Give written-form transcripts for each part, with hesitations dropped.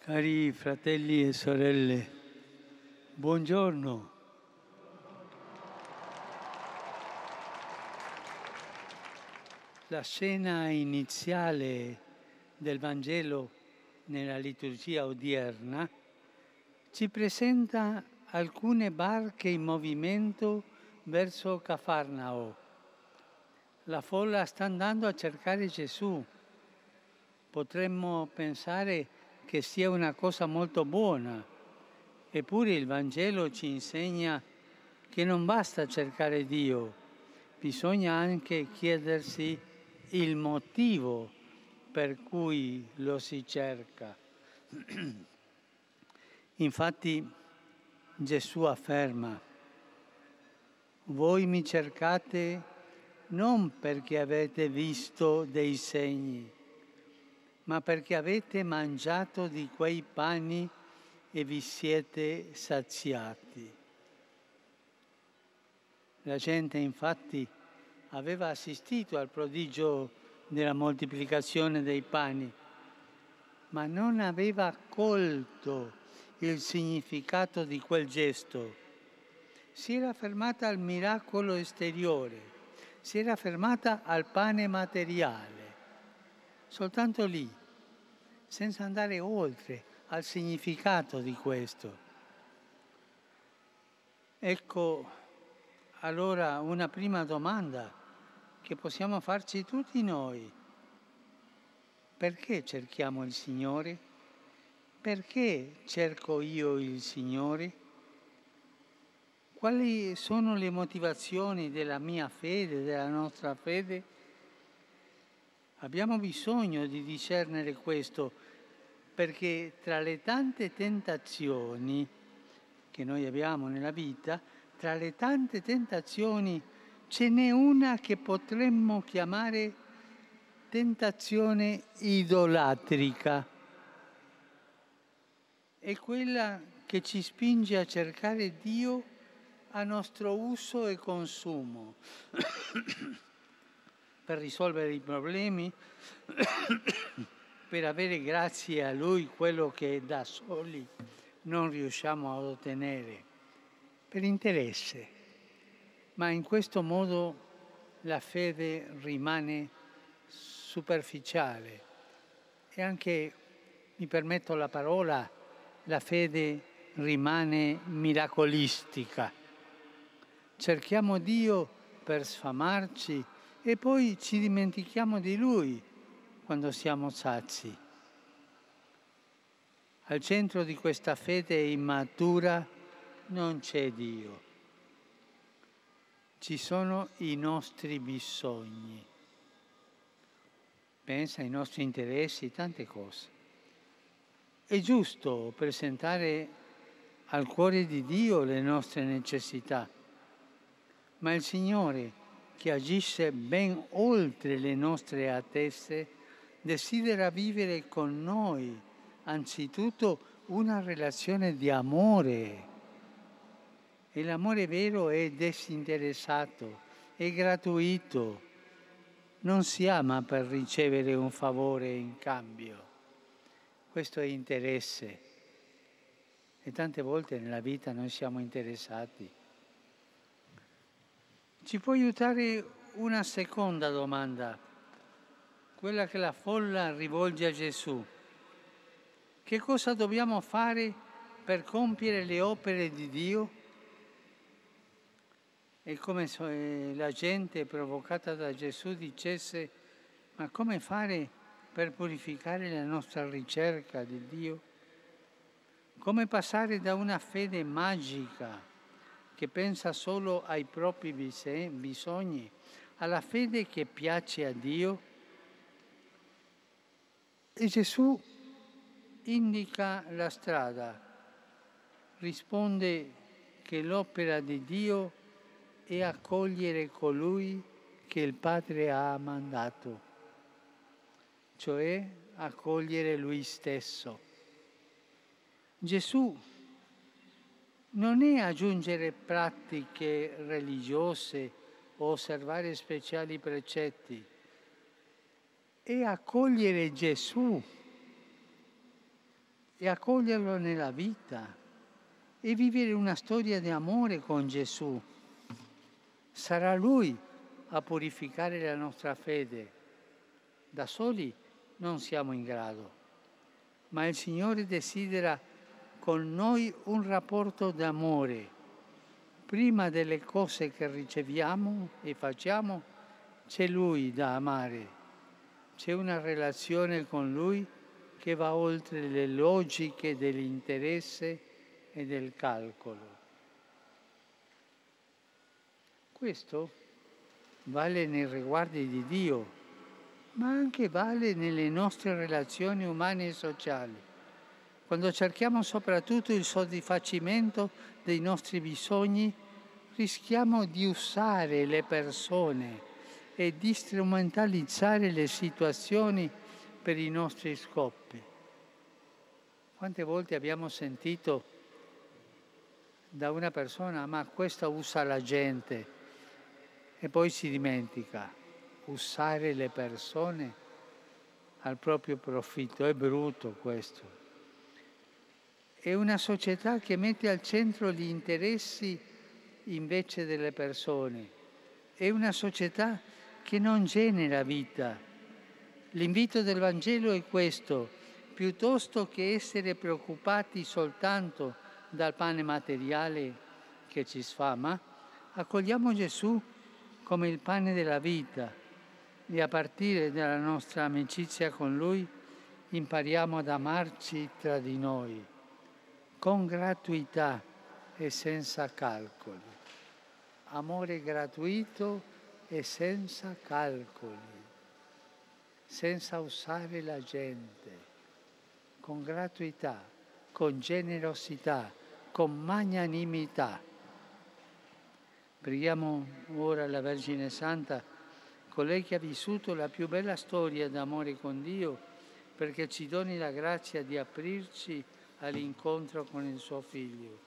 Cari fratelli e sorelle, buongiorno. La scena iniziale del Vangelo nella liturgia odierna ci presenta alcune barche in movimento verso Cafarnao. La folla sta andando a cercare Gesù. Potremmo pensare che sia una cosa molto buona, eppure il Vangelo ci insegna che non basta cercare Dio, bisogna anche chiedersi il motivo per cui lo si cerca. Infatti Gesù afferma: voi mi cercate non perché avete visto dei segni, ma perché avete mangiato di quei pani e vi siete saziati. La gente infatti aveva assistito al prodigio della moltiplicazione dei pani, ma non aveva colto il significato di quel gesto. Si era fermata al miracolo esteriore, si era fermata al pane materiale, soltanto lì, senza andare oltre al significato di questo. Ecco allora una prima domanda che possiamo farci tutti noi. Perché cerchiamo il Signore? Perché cerco io il Signore? Quali sono le motivazioni della mia fede, della nostra fede? Abbiamo bisogno di discernere questo, perché tra le tante tentazioni che noi abbiamo nella vita, tra le tante tentazioni ce n'è una che potremmo chiamare tentazione idolatrica. È quella che ci spinge a cercare Dio a nostro uso e consumo, per risolvere i problemi, per avere grazie a Lui quello che da soli non riusciamo ad ottenere, per interesse. Ma in questo modo la fede rimane superficiale e anche, mi permetto la parola, la fede rimane miracolistica. Cerchiamo Dio per sfamarci e poi ci dimentichiamo di Lui quando siamo sazi. Al centro di questa fede immatura non c'è Dio. Ci sono i nostri bisogni. Pensa ai nostri interessi, tante cose. È giusto presentare al cuore di Dio le nostre necessità, ma il Signore, che agisce ben oltre le nostre attese, desidera vivere con noi anzitutto una relazione di amore. E l'amore vero è disinteressato, è gratuito. Non si ama per ricevere un favore in cambio. Questo è interesse. E tante volte nella vita noi siamo interessati. Ci può aiutare una seconda domanda, quella che la folla rivolge a Gesù. Che cosa dobbiamo fare per compiere le opere di Dio? È come se la gente provocata da Gesù dicesse: ma come fare per purificare la nostra ricerca di Dio? Come passare da una fede magica che pensa solo ai propri bisogni alla fede che piace a Dio? E Gesù indica la strada, risponde che l'opera di Dio è accogliere colui che il Padre ha mandato, cioè accogliere Lui stesso. Gesù non è aggiungere pratiche religiose o osservare speciali precetti, è accogliere Gesù. e accoglierlo nella vita e vivere una storia di amore con Gesù. Sarà Lui a purificare la nostra fede. Da soli non siamo in grado, ma il Signore desidera con noi un rapporto d'amore. Prima delle cose che riceviamo e facciamo, c'è Lui da amare. C'è una relazione con Lui che va oltre le logiche dell'interesse e del calcolo. Questo vale nei riguardi di Dio, ma anche vale nelle nostre relazioni umane e sociali. Quando cerchiamo soprattutto il soddisfacimento dei nostri bisogni, rischiamo di usare le persone e di strumentalizzare le situazioni per i nostri scopi. Quante volte abbiamo sentito da una persona: ma questa usa la gente, e poi si dimentica. Usare le persone al proprio profitto, è brutto questo. È una società che mette al centro gli interessi invece delle persone. È una società che non genera vita. L'invito del Vangelo è questo: piuttosto che essere preoccupati soltanto dal pane materiale che ci sfama, accogliamo Gesù come il pane della vita e a partire dalla nostra amicizia con Lui impariamo ad amarci tra di noi, con gratuità e senza calcoli. Amore gratuito e senza calcoli, senza usare la gente, con gratuità, con generosità, con magnanimità. Preghiamo ora la Vergine Santa, colei che ha vissuto la più bella storia d'amore con Dio, perché ci doni la grazia di aprirci all'incontro con il suo Figlio.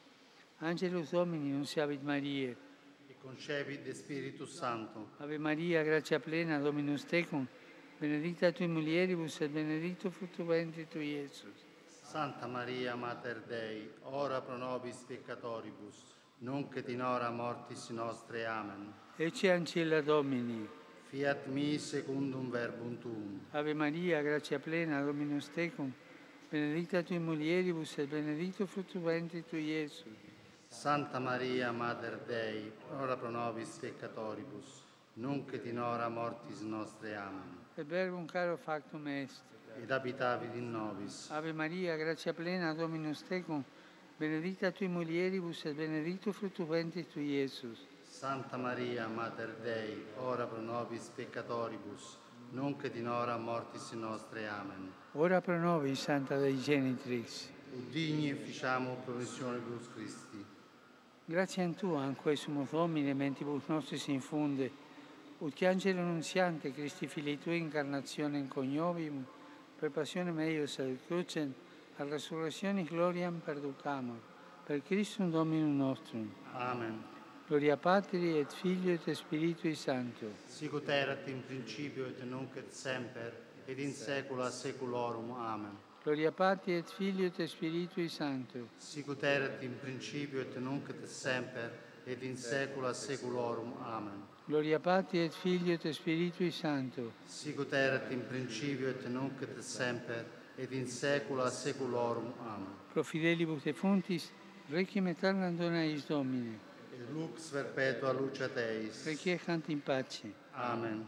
Angelus Domini, nunciavit Mariae. E concepit de Spiritus Sancto. Ave Maria, grazia plena, Dominus tecum, benedicta tui mulieribus et benedictus fructus ventris tui, Iesus. Santa Maria, Mater Dei, ora pro nobis peccatoribus, nunc et in hora mortis nostre. Amen. Ecce ancilla Domini. Fiat mi secundum verbum tuum. Ave Maria, grazia plena, Dominus tecum, benedicta tui mulieribus et benedictus fructus ventris tui, Iesus. Santa Maria, Mater Dei, ora pro nobis peccatoribus, nunc et in hora mortis nostre. Amen. Et verbum caro factum est. Ed abitavit in nobis. Ave Maria, grazia plena, Dominus tecum, benedicta tui mulieribus et benedictus fructus ventris tui, Iesus. Santa Maria, Mater Dei, ora pro nobis peccatoribus, nunc et in hora mortis nostre. Amen. Ora pro nobis, Santa Dei Genitrix. Ut digni efficiamur promissionibus Christi. Grazie a Tu, anque sumus Domine, mentibus nostris infunde, ut che angelo nunziante Christi Filii Tui incarnationem coniovium, per passionem eius ad crucem, a resurrectionis gloriam perducamur, per Christum Dominum nostrum. Amen. Gloria Patri et Filio et Spiritui Sancto. Sicut erat in principio et nunc et semper, et in saecula saeculorum. Amen. Gloria Patri et Filio et Spiritui Sancto. Sicut erat in principio et nunc et semper, et in saecula saeculorum. Amen. Gloria Patri et Filio et Spiritui Sancto. Sicut erat in principio et nunc et semper, et in saecula saeculorum. Amen. Pro fidelibus defunctis, requiem aeternam dona eis Domine. Et lux perpetua luceat eis. Requiescant in pace. Amen.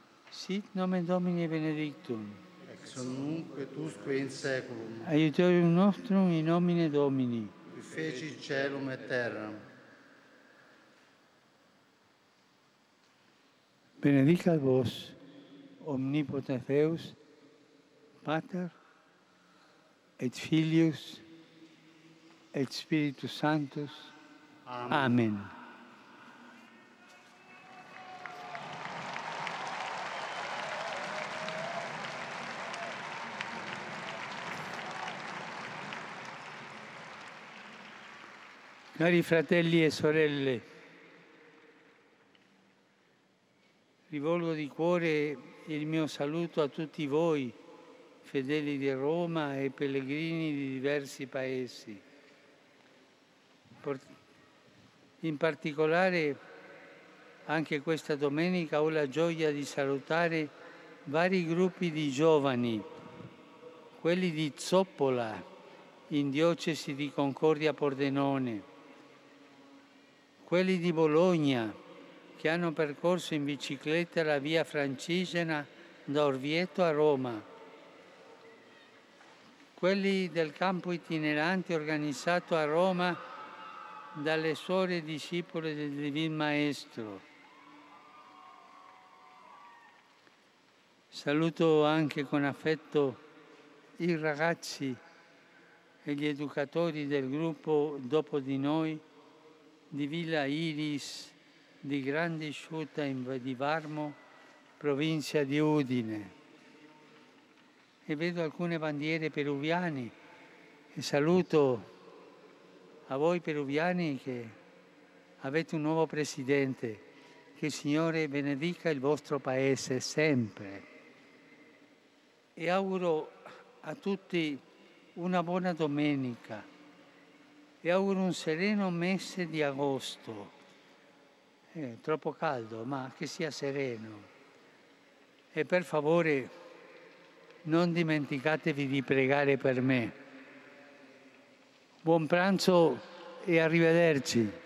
Sit nomen Domini benedictum. Ex nunc et usque in saeculum. Aiutorium nostrum in nomine Domini. Qui feci caelum et terram. Benedicat vos, omnipotens Deus, Pater, et Filius, et Spiritus Sanctus. Amen. Amen. Cari fratelli e sorelle, rivolgo di cuore il mio saluto a tutti voi fedeli di Roma e pellegrini di diversi paesi. In particolare, anche questa domenica ho la gioia di salutare vari gruppi di giovani, quelli di Zoppola, in diocesi di Concordia Pordenone, quelli di Bologna, che hanno percorso in bicicletta la via Francigena da Orvieto a Roma, quelli del campo itinerante organizzato a Roma dalle suore discepole del Divin Maestro. Saluto anche con affetto i ragazzi e gli educatori del gruppo Dopo di Noi di Villa Iris di Grande Sciuta di Varmo, provincia di Udine. E vedo alcune bandiere peruviane e saluto a voi peruviani che avete un nuovo presidente. Che il Signore benedica il vostro paese sempre. E auguro a tutti una buona domenica e auguro un sereno mese di agosto. Troppo caldo, ma che sia sereno. E per favore non dimenticatevi di pregare per me. Buon pranzo e arrivederci.